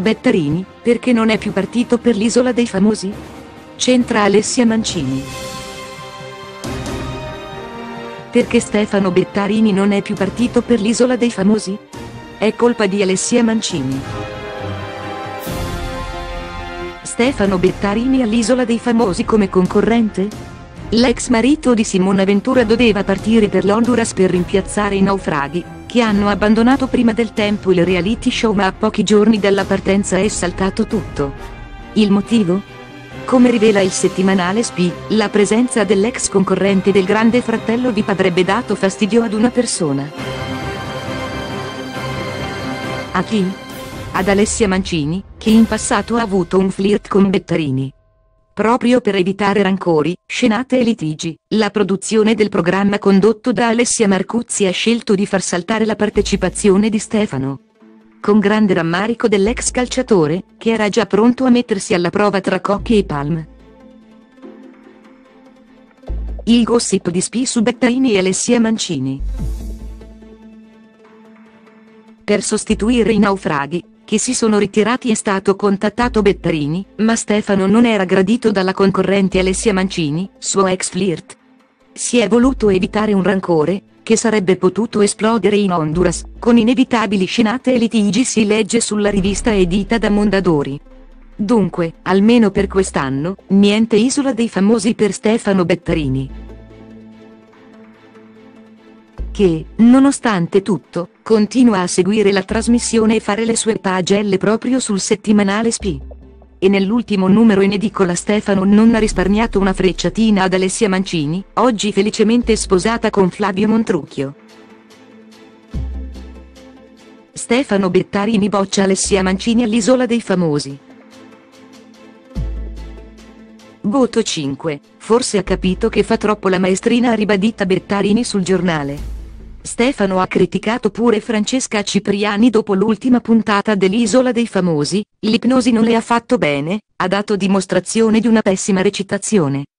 Bettarini, perché non è più partito per l'Isola dei Famosi? C'entra Alessia Mancini. Perché Stefano Bettarini non è più partito per l'Isola dei Famosi? È colpa di Alessia Mancini. Stefano Bettarini all'Isola dei Famosi come concorrente? L'ex marito di Simona Ventura doveva partire per l'Honduras per rimpiazzare i naufraghi, che hanno abbandonato prima del tempo il reality show, ma a pochi giorni dalla partenza è saltato tutto. Il motivo? Come rivela il settimanale SPI, la presenza dell'ex concorrente del Grande Fratello VIP avrebbe dato fastidio ad una persona. A chi? Ad Alessia Mancini, che in passato ha avuto un flirt con Bettarini. Proprio per evitare rancori, scenate e litigi, la produzione del programma condotto da Alessia Marcuzzi ha scelto di far saltare la partecipazione di Stefano. Con grande rammarico dell'ex calciatore, che era già pronto a mettersi alla prova tra Cocchi e Palm. Il gossip di SPI su Bettarini e Alessia Mancini. Per sostituire i naufraghi, che si sono ritirati, è stato contattato Bettarini, ma Stefano non era gradito dalla concorrente Alessia Mancini, suo ex flirt. Si è voluto evitare un rancore, che sarebbe potuto esplodere in Honduras, con inevitabili scenate e litigi, si legge sulla rivista edita da Mondadori. Dunque, almeno per quest'anno, niente Isola dei Famosi per Stefano Bettarini, che, nonostante tutto, continua a seguire la trasmissione e fare le sue pagelle proprio sul settimanale SPI. E nell'ultimo numero in edicola Stefano non ha risparmiato una frecciatina ad Alessia Mancini, oggi felicemente sposata con Flavio Montrucchio. Stefano Bettarini boccia Alessia Mancini all'Isola dei Famosi. Voto 5, forse ha capito che fa troppo la maestrina, ha ribadita Bettarini sul Giornale. Stefano ha criticato pure Francesca Cipriani dopo l'ultima puntata dell'Isola dei Famosi, l'ipnosi non le ha fatto bene, ha dato dimostrazione di una pessima recitazione.